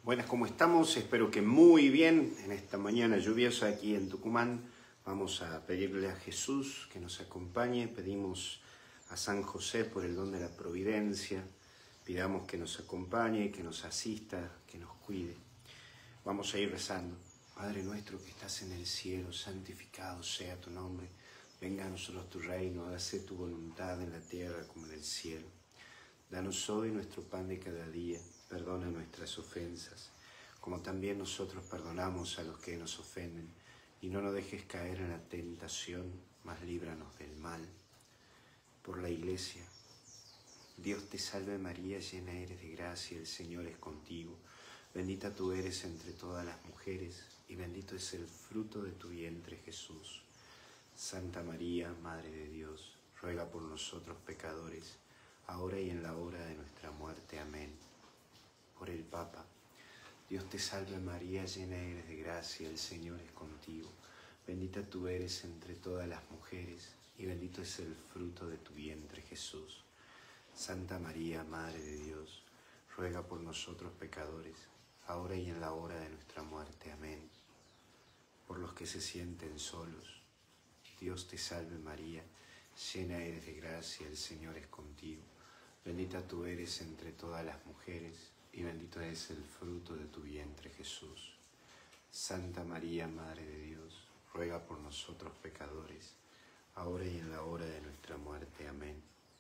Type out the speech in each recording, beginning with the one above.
Buenas, ¿cómo estamos? Espero que muy bien en esta mañana lluviosa aquí en Tucumán. Vamos a pedirle a Jesús que nos acompañe. Pedimos a San José por el don de la providencia. Pidamos que nos acompañe, que nos asista, que nos cuide. Vamos a ir rezando. Padre nuestro que estás en el cielo, santificado sea tu nombre. Venga a nosotros tu reino, hágase tu voluntad en la tierra como en el cielo. Danos hoy nuestro pan de cada día. Perdona nuestras ofensas, como también nosotros perdonamos a los que nos ofenden. Y no nos dejes caer en la tentación, mas líbranos del mal. Por la Iglesia. Dios te salve María, llena eres de gracia, el Señor es contigo. Bendita tú eres entre todas las mujeres, y bendito es el fruto de tu vientre, Jesús. Santa María, Madre de Dios, ruega por nosotros pecadores, ahora y en la hora de nuestra muerte. Amén. Por el Papa. Dios te salve María, llena eres de gracia, el Señor es contigo. Bendita tú eres entre todas las mujeres, y bendito es el fruto de tu vientre, Jesús. Santa María, Madre de Dios, ruega por nosotros pecadores, ahora y en la hora de nuestra muerte. Amén. Por los que se sienten solos. Dios te salve María, llena eres de gracia, el Señor es contigo. Bendita tú eres entre todas las mujeres, y bendito es el fruto de tu vientre, Jesús. Santa María, Madre de Dios, ruega por nosotros pecadores, ahora y en la hora de nuestra muerte. Amén.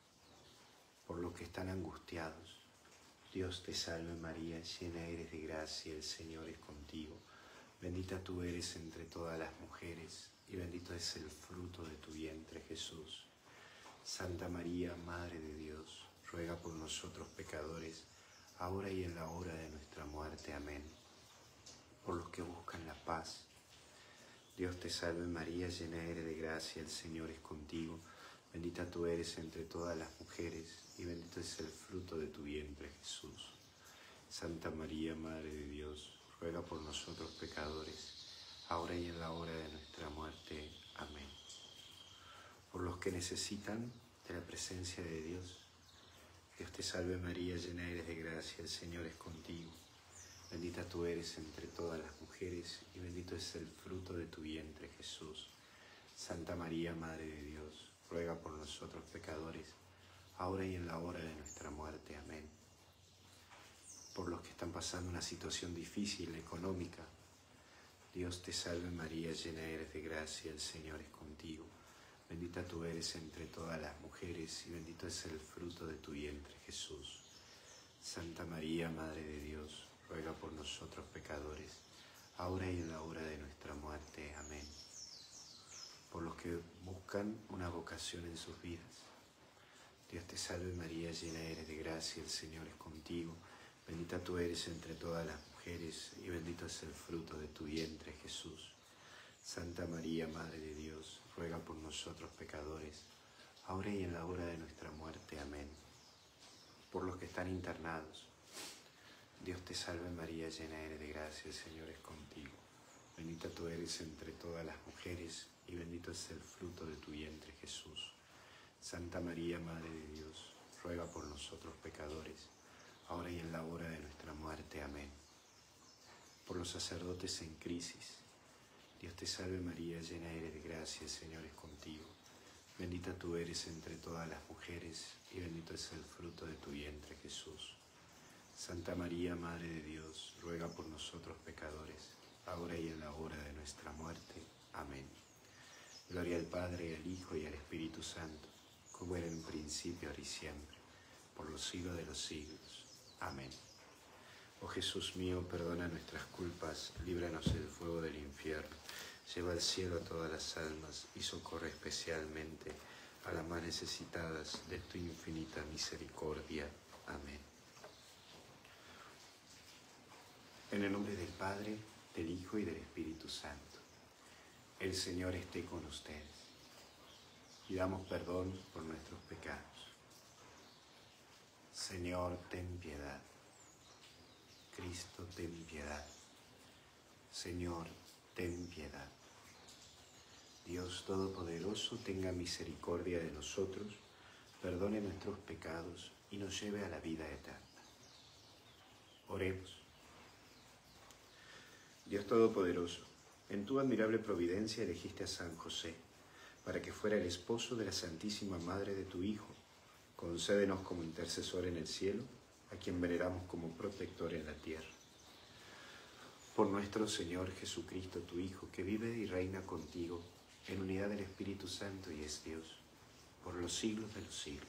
Por los que están angustiados. Dios te salve María, llena eres de gracia, el Señor es contigo. Bendita tú eres entre todas las mujeres, y bendito es el fruto de tu vientre, Jesús. Santa María, Madre de Dios, ruega por nosotros pecadores, ahora y en la hora de nuestra muerte. Amén. Por los que buscan la paz. Dios te salve María, llena eres de gracia, el Señor es contigo. Bendita tú eres entre todas las mujeres, y bendito es el fruto de tu vientre, Jesús. Santa María, Madre de Dios, ruega por nosotros pecadores, ahora y en la hora de nuestra muerte. Amén. Por los que necesitan de la presencia de Dios. Dios te salve María, llena eres de gracia, el Señor es contigo. Bendita tú eres entre todas las mujeres, y bendito es el fruto de tu vientre, Jesús. Santa María, Madre de Dios, ruega por nosotros pecadores, ahora y en la hora de nuestra muerte. Amén. Por los que están pasando una situación difícil, económica. Dios te salve María, llena eres de gracia, el Señor es contigo. Bendita tú eres entre todas las mujeres, y bendito es el fruto de tu vientre, Jesús. Santa María, Madre de Dios, ruega por nosotros pecadores, ahora y en la hora de nuestra muerte. Amén. Por los que buscan una vocación en sus vidas. Dios te salve María, llena eres de gracia, el Señor es contigo. Bendita tú eres entre todas las mujeres, y bendito es el fruto de tu vientre, Jesús. Santa María, Madre de Dios, ruega por nosotros pecadores, ahora y en la hora de nuestra muerte. Amén. Por los que están internados. Dios te salve María, llena eres de gracia, el Señor es contigo. Bendita tú eres entre todas las mujeres, y bendito es el fruto de tu vientre, Jesús. Santa María, Madre de Dios, ruega por nosotros pecadores, ahora y en la hora de nuestra muerte. Amén. Por los sacerdotes en crisis. Dios te salve María, llena eres de gracia, el Señor es contigo. Bendita tú eres entre todas las mujeres, y bendito es el fruto de tu vientre, Jesús. Santa María, Madre de Dios, ruega por nosotros pecadores, ahora y en la hora de nuestra muerte. Amén. Gloria al Padre, al Hijo y al Espíritu Santo, como era en un principio, ahora y siempre, por los siglos de los siglos. Amén. Oh Jesús mío, perdona nuestras culpas, líbranos del fuego del infierno, lleva al cielo a todas las almas y socorre especialmente a las más necesitadas de tu infinita misericordia. Amén. En el nombre del Padre, del Hijo y del Espíritu Santo. El Señor esté con ustedes. Pidamos perdón por nuestros pecados. Señor, ten piedad. Cristo, ten piedad. Señor, ten piedad. Dios Todopoderoso, tenga misericordia de nosotros, perdone nuestros pecados y nos lleve a la vida eterna. Oremos. Dios Todopoderoso, en tu admirable providencia elegiste a San José para que fuera el esposo de la Santísima Madre de tu Hijo. Concédenos como intercesor en el cielo, a quien veneramos como protector en la tierra. Por nuestro Señor Jesucristo, tu Hijo, que vive y reina contigo en unidad del Espíritu Santo y es Dios, por los siglos de los siglos.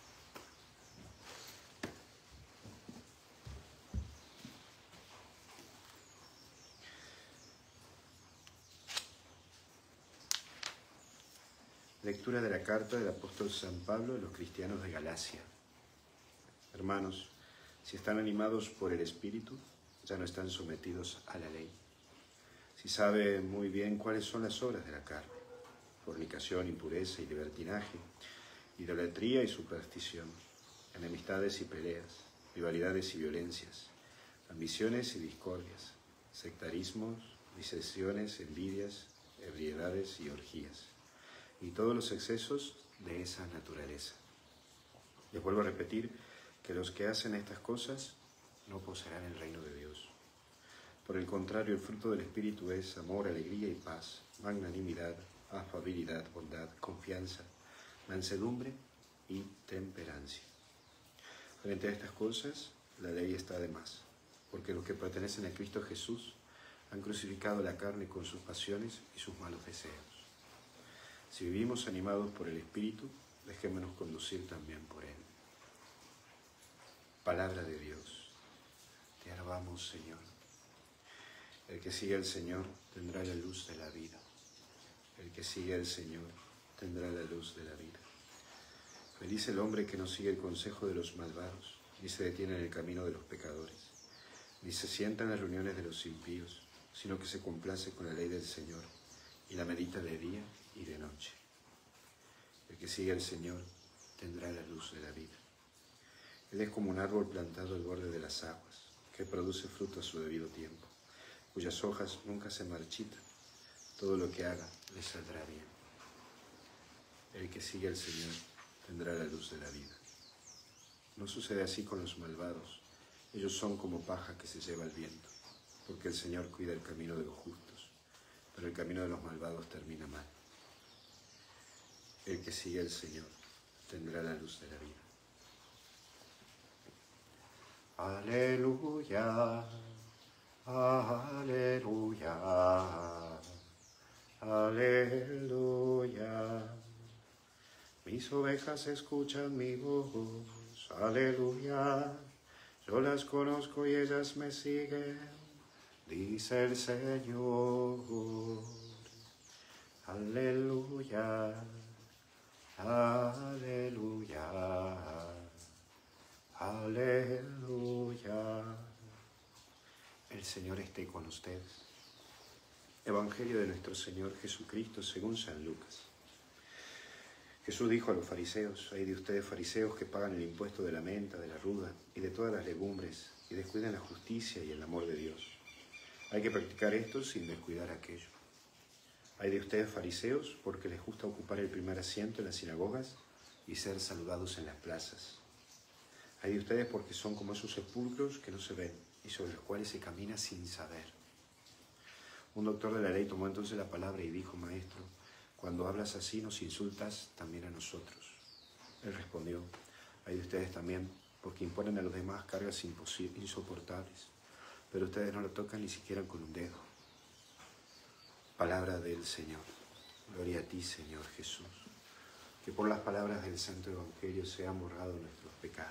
Lectura de la carta del apóstol San Pablo a los cristianos de Galacia. Hermanos, si están animados por el Espíritu, ya no están sometidos a la ley. Si saben muy bien cuáles son las obras de la carne: fornicación, impureza y libertinaje, idolatría y superstición, enemistades y peleas, rivalidades y violencias, ambiciones y discordias, sectarismos, disensiones, envidias, ebriedades y orgías, y todos los excesos de esa naturaleza. Les vuelvo a repetir que los que hacen estas cosas no poseerán el reino de Dios. Por el contrario, el fruto del Espíritu es amor, alegría y paz, magnanimidad, afabilidad, bondad, confianza, mansedumbre y temperancia. Frente a estas cosas, la ley está de más, porque los que pertenecen a Cristo Jesús han crucificado la carne con sus pasiones y sus malos deseos. Si vivimos animados por el Espíritu, dejémonos conducir también por Él. Palabra de Dios. Te alabamos, Señor. El que sigue al Señor tendrá la luz de la vida. El que sigue al Señor tendrá la luz de la vida. Feliz el hombre que no sigue el consejo de los malvados, ni se detiene en el camino de los pecadores, ni se sienta en las reuniones de los impíos, sino que se complace con la ley del Señor y la medita de día y de noche. El que sigue al Señor tendrá la luz de la vida. Él es como un árbol plantado al borde de las aguas, que produce fruto a su debido tiempo, cuyas hojas nunca se marchitan. Todo lo que haga le saldrá bien. El que sigue al Señor tendrá la luz de la vida. No sucede así con los malvados. Ellos son como paja que se lleva el viento, porque el Señor cuida el camino de los justos, pero el camino de los malvados termina mal. El que sigue al Señor tendrá la luz de la vida. Aleluya, aleluya, aleluya. Mis ovejas escuchan mi voz, aleluya. Yo las conozco y ellas me siguen, dice el Señor. Aleluya, aleluya, aleluya. El Señor esté con ustedes. Evangelio de nuestro Señor Jesucristo según San Lucas. Jesús dijo a los fariseos: hay de ustedes fariseos que pagan el impuesto de la menta, de la ruda y de todas las legumbres y descuidan la justicia y el amor de Dios. Hay que practicar esto sin descuidar aquello. Hay de ustedes fariseos porque les gusta ocupar el primer asiento en las sinagogas y ser saludados en las plazas. Hay de ustedes porque son como esos sepulcros que no se ven y sobre los cuales se camina sin saber. Un doctor de la ley tomó entonces la palabra y dijo: Maestro, cuando hablas así nos insultas también a nosotros. Él respondió: hay de ustedes también porque imponen a los demás cargas insoportables, pero ustedes no lo tocan ni siquiera con un dedo. Palabra del Señor. Gloria a ti, Señor Jesús. Que por las palabras del Santo Evangelio sean borrados nuestros pecados.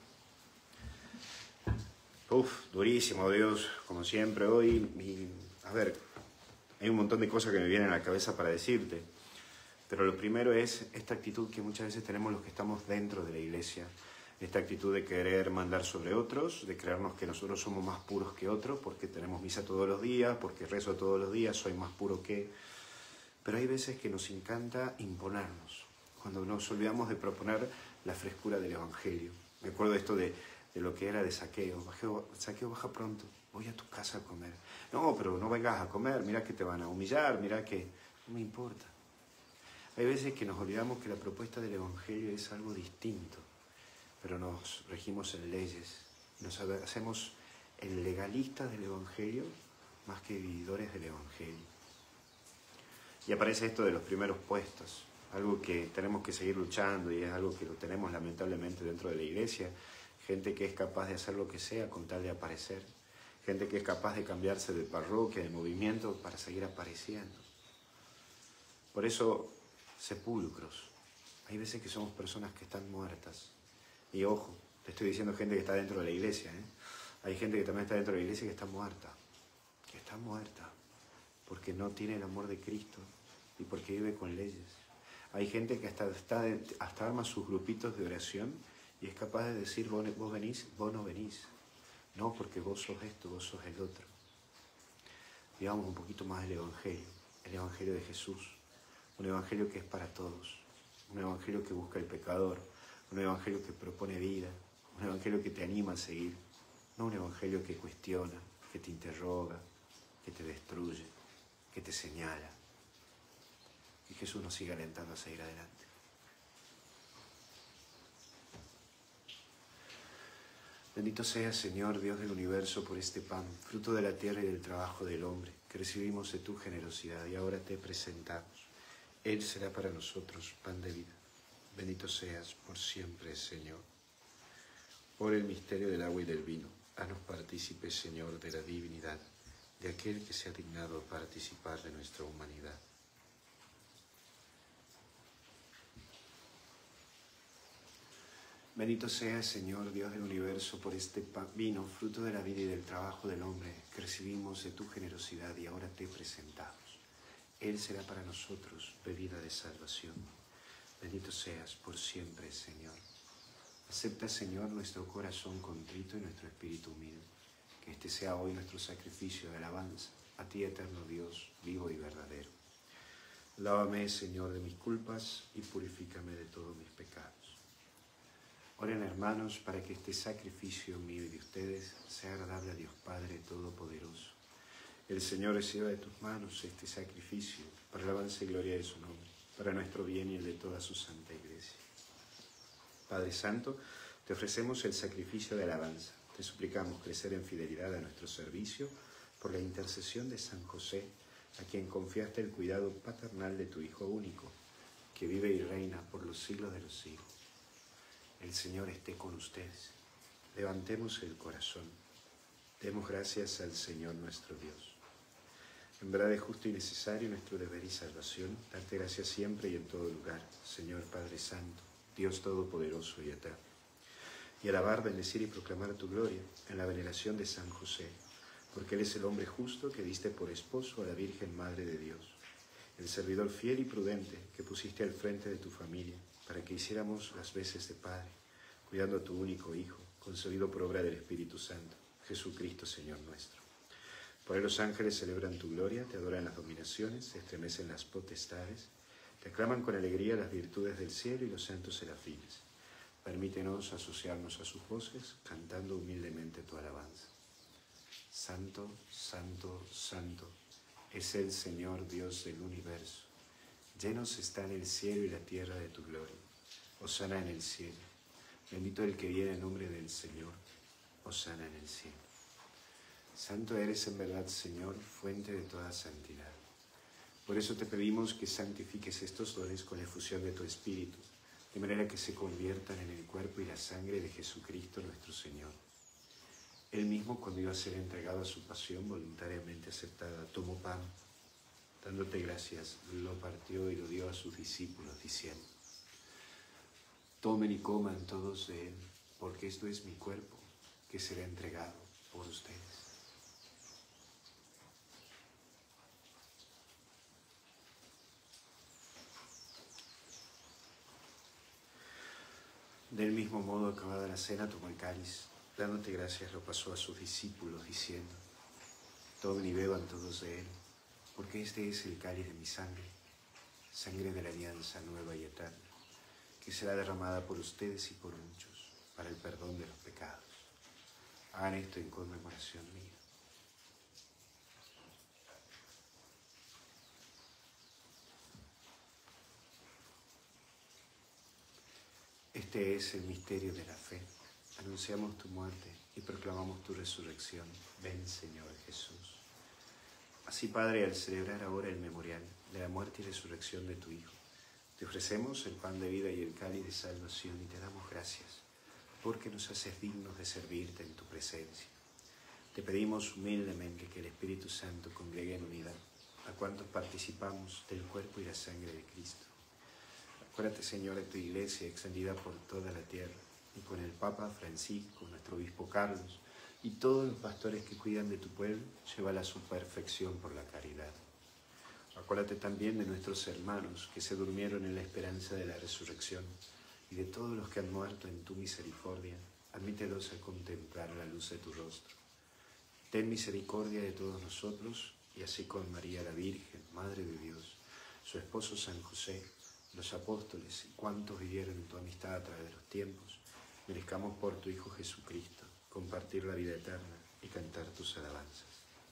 Durísimo, Dios, como siempre hoy. A ver, hay un montón de cosas que me vienen a la cabeza para decirte, pero lo primero es esta actitud que muchas veces tenemos los que estamos dentro de la iglesia, esta actitud de querer mandar sobre otros, de creernos que nosotros somos más puros que otros, porque tenemos misa todos los días, porque rezo todos los días, soy más puro que... Pero hay veces que nos encanta imponernos, cuando nos olvidamos de proponer la frescura del Evangelio. Me acuerdo esto de lo que era de Zaqueo. Zaqueo, baja pronto, voy a tu casa a comer. No, pero no vengas a comer, mira que te van a humillar, mira que... No me importa. Hay veces que nos olvidamos que la propuesta del Evangelio es algo distinto, pero nos regimos en leyes, nos hacemos el legalista del Evangelio, más que vividores del Evangelio. Y aparece esto de los primeros puestos, algo que tenemos que seguir luchando y es algo que lo tenemos lamentablemente dentro de la iglesia. Gente que es capaz de hacer lo que sea con tal de aparecer. Gente que es capaz de cambiarse de parroquia, de movimiento para seguir apareciendo. Por eso, sepulcros. Hay veces que somos personas que están muertas. Y ojo, te estoy diciendo gente que está dentro de la iglesia, ¿eh? Hay gente que también está dentro de la iglesia que está muerta. Que está muerta. Porque no tiene el amor de Cristo y porque vive con leyes. Hay gente que hasta arma sus grupitos de oración y es capaz de decir, vos venís, vos no venís. No, porque vos sos esto, vos sos el otro. Digamos un poquito más el Evangelio de Jesús. Un Evangelio que es para todos. Un Evangelio que busca el pecador. Un Evangelio que propone vida. Un Evangelio que te anima a seguir. No un Evangelio que cuestiona, que te interroga, que te destruye, que te señala. Y Jesús nos sigue alentando a seguir adelante. Bendito seas, Señor, Dios del universo, por este pan, fruto de la tierra y del trabajo del hombre, que recibimos de tu generosidad y ahora te presentamos. Él será para nosotros pan de vida. Bendito seas por siempre, Señor. Por el misterio del agua y del vino, haznos partícipes, Señor, de la divinidad, de aquel que se ha dignado participar de nuestra humanidad. Bendito seas, Señor, Dios del universo, por este vino, fruto de la vida y del trabajo del hombre, que recibimos de tu generosidad y ahora te presentamos. Él será para nosotros bebida de salvación. Bendito seas por siempre, Señor. Acepta, Señor, nuestro corazón contrito y nuestro espíritu humilde. Que este sea hoy nuestro sacrificio de alabanza a ti, eterno Dios, vivo y verdadero. Lávame, Señor, de mis culpas y purifícame de todos mis pecados. Oren, hermanos, para que este sacrificio mío y de ustedes sea agradable a Dios Padre Todopoderoso. El Señor reciba de tus manos este sacrificio para la alabanza y gloria de su nombre, para nuestro bien y el de toda su santa Iglesia. Padre Santo, te ofrecemos el sacrificio de alabanza. Te suplicamos crecer en fidelidad a nuestro servicio por la intercesión de San José, a quien confiaste el cuidado paternal de tu Hijo único, que vive y reina por los siglos de los siglos. El Señor esté con ustedes. Levantemos el corazón. Demos gracias al Señor nuestro Dios. En verdad es justo y necesario nuestro deber y salvación, darte gracias siempre y en todo lugar, Señor Padre Santo, Dios Todopoderoso y eterno. Y alabar, bendecir y proclamar tu gloria en la veneración de San José, porque Él es el hombre justo que diste por esposo a la Virgen Madre de Dios, el servidor fiel y prudente que pusiste al frente de tu familia, para que hiciéramos las veces de Padre, cuidando a tu único Hijo, concebido por obra del Espíritu Santo, Jesucristo Señor nuestro. Por él los ángeles celebran tu gloria, te adoran las dominaciones, se estremecen las potestades, te aclaman con alegría las virtudes del cielo y los santos serafines. Permítenos asociarnos a sus voces, cantando humildemente tu alabanza. Santo, santo, santo, es el Señor Dios del universo. Llenos están el cielo y la tierra de tu gloria. Hosana en el cielo. Bendito el que viene en nombre del Señor. Hosana en el cielo. Santo eres en verdad, Señor, fuente de toda santidad. Por eso te pedimos que santifiques estos dones con la efusión de tu Espíritu, de manera que se conviertan en el cuerpo y la sangre de Jesucristo nuestro Señor. Él mismo, cuando iba a ser entregado a su pasión voluntariamente aceptada, tomó pan, dándote gracias, lo partió y lo dio a sus discípulos, diciendo: tomen y coman todos de él, porque esto es mi cuerpo, que será entregado por ustedes. Del mismo modo, acabada la cena, tomó el cáliz, dándote gracias, lo pasó a sus discípulos, diciendo: tomen y beban todos de él, porque este es el cáliz de mi sangre, sangre de la alianza nueva y eterna, que será derramada por ustedes y por muchos, para el perdón de los pecados. Hagan esto en conmemoración mía. Este es el misterio de la fe. Anunciamos tu muerte y proclamamos tu resurrección. Ven, Señor Jesús. Así, Padre, al celebrar ahora el memorial de la muerte y resurrección de tu Hijo, te ofrecemos el pan de vida y el cáliz de salvación y te damos gracias porque nos haces dignos de servirte en tu presencia. Te pedimos humildemente que el Espíritu Santo congregue en unidad a cuantos participamos del cuerpo y la sangre de Cristo. Acuérdate, Señor, de tu iglesia extendida por toda la tierra y con el Papa Francisco, nuestro obispo Carlos y todos los pastores que cuidan de tu pueblo, llévala a su perfección por la caridad. Acuérdate también de nuestros hermanos que se durmieron en la esperanza de la resurrección y de todos los que han muerto en tu misericordia, admítelos a contemplar la luz de tu rostro. Ten misericordia de todos nosotros, y así con María la Virgen, Madre de Dios, su esposo San José, los apóstoles y cuantos vivieron en tu amistad a través de los tiempos, merezcamos por tu Hijo Jesucristo compartir la vida eterna y cantar tus alabanzas.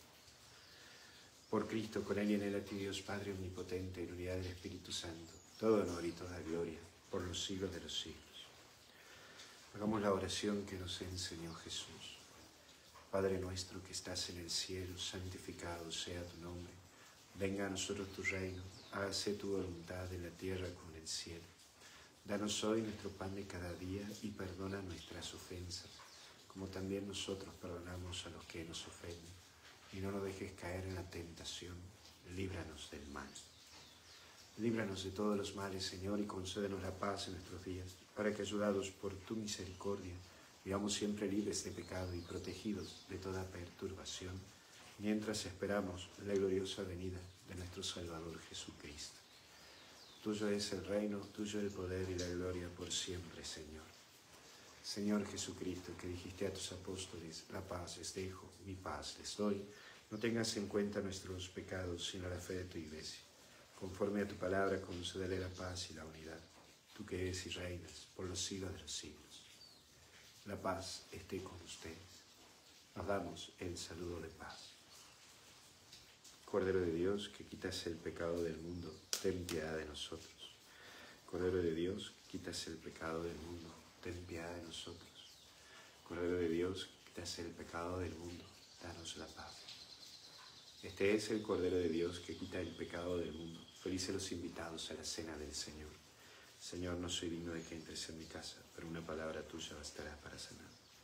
Por Cristo, con Él y en Él, a ti Dios Padre Omnipotente, en unidad del Espíritu Santo, todo honor y toda gloria, por los siglos de los siglos. Hagamos la oración que nos enseñó Jesús. Padre nuestro que estás en el cielo, santificado sea tu nombre. Venga a nosotros tu reino, hágase tu voluntad en la tierra como en el cielo. Danos hoy nuestro pan de cada día y perdona nuestras ofensas, como también nosotros perdonamos a los que nos ofenden. Y no nos dejes caer en la tentación, líbranos del mal. Líbranos de todos los males, Señor, y concédenos la paz en nuestros días, para que, ayudados por tu misericordia, vivamos siempre libres de pecado y protegidos de toda perturbación, mientras esperamos la gloriosa venida de nuestro Salvador Jesucristo. Tuyo es el reino, tuyo el poder y la gloria por siempre, Señor. Señor Jesucristo, que dijiste a tus apóstoles, la paz les dejo, mi paz les doy, no tengas en cuenta nuestros pecados, sino la fe de tu iglesia. Conforme a tu palabra, concédele la paz y la unidad, tú que eres y reinas por los siglos de los siglos. La paz esté con ustedes. Nos damos el saludo de paz. Cordero de Dios, que quitas el pecado del mundo, ten piedad de nosotros. Cordero de Dios, que quitas el pecado del mundo, ten piedad de nosotros. Cordero de Dios, que quitas el pecado del mundo, danos la paz. Este es el Cordero de Dios que quita el pecado del mundo. Felices los invitados a la cena del Señor. Señor, no soy digno de que entres en mi casa, pero una palabra tuya bastará para sanar.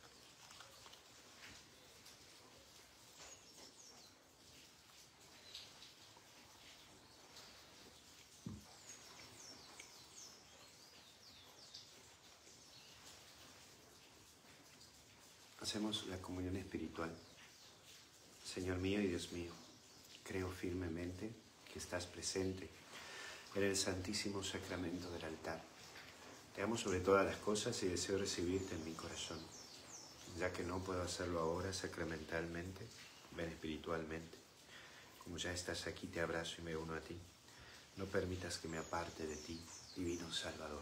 Hacemos la comunión espiritual. Señor mío y Dios mío, creo firmemente que estás presente en el Santísimo Sacramento del altar. Te amo sobre todas las cosas y deseo recibirte en mi corazón. Ya que no puedo hacerlo ahora sacramentalmente, ven espiritualmente. Como ya estás aquí, te abrazo y me uno a ti. No permitas que me aparte de ti, divino Salvador.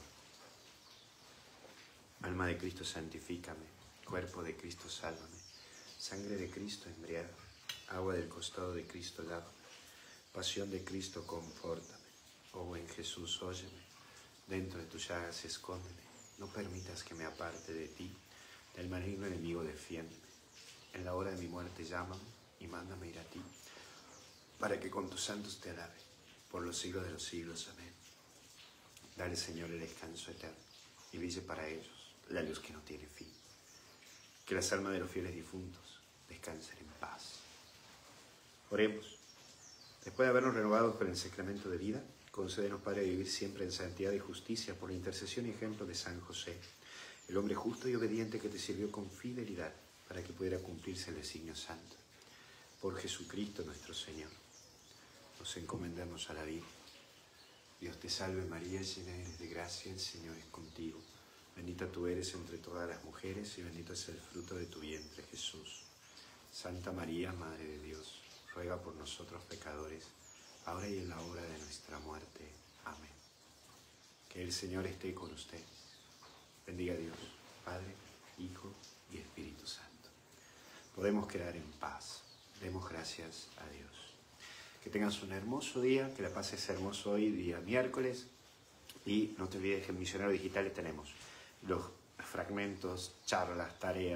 Alma de Cristo, santifícame. Cuerpo de Cristo, sálvame. Sangre de Cristo, embriágame. Agua del costado de Cristo, lávame. Pasión de Cristo, confórtame. Oh buen Jesús, óyeme. Dentro de tus llagas, escóndeme. No permitas que me aparte de ti. Del maligno enemigo, defiéndeme. En la hora de mi muerte, llámame y mándame ir a ti, para que con tus santos te alabe, por los siglos de los siglos. Amén. Dale, Señor, el descanso eterno, y brille para ellos la luz que no tiene fin. Que las almas de los fieles difuntos descansen en paz. Oremos. Después de habernos renovado con el sacramento de vida, concédenos, Padre, vivir siempre en santidad y justicia por la intercesión y ejemplo de San José, el hombre justo y obediente que te sirvió con fidelidad para que pudiera cumplirse el designio santo. Por Jesucristo nuestro Señor. Nos encomendamos a la Virgen. Dios te salve María, llena eres de gracia, el Señor es contigo. Bendita tú eres entre todas las mujeres y bendito es el fruto de tu vientre, Jesús. Santa María, Madre de Dios, ruega por nosotros pecadores, ahora y en la hora de nuestra muerte. Amén. Que el Señor esté con ustedes. Bendiga a Dios, Padre, Hijo y Espíritu Santo. Podemos quedar en paz. Demos gracias a Dios. Que tengas un hermoso día, que la pases hermoso hoy, día miércoles. Y no te olvides que en Misioneros Digitales tenemos los fragmentos, charlas, tareas,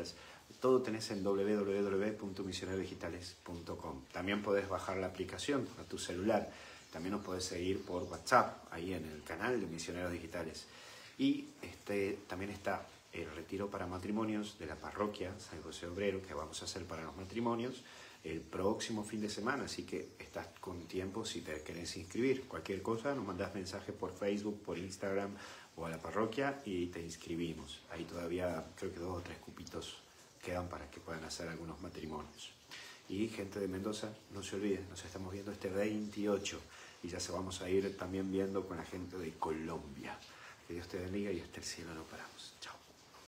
Todo tenés en www.misionerosdigitales.com. También podés bajar la aplicación a tu celular. También nos podés seguir por WhatsApp, ahí en el canal de Misioneros Digitales. Y también está el retiro para matrimonios de la parroquia San José Obrero, que vamos a hacer para los matrimonios el próximo fin de semana, así que estás con tiempo si te querés inscribir. Cualquier cosa, nos mandás mensaje por Facebook, por Instagram o a la parroquia y te inscribimos. Ahí todavía creo que 2 o 3 cupitos quedan para que puedan hacer algunos matrimonios. Y gente de Mendoza, no se olviden, nos estamos viendo este 28 y ya se vamos a ir también viendo con la gente de Colombia. Que Dios te bendiga y hasta el cielo no paramos. Chao.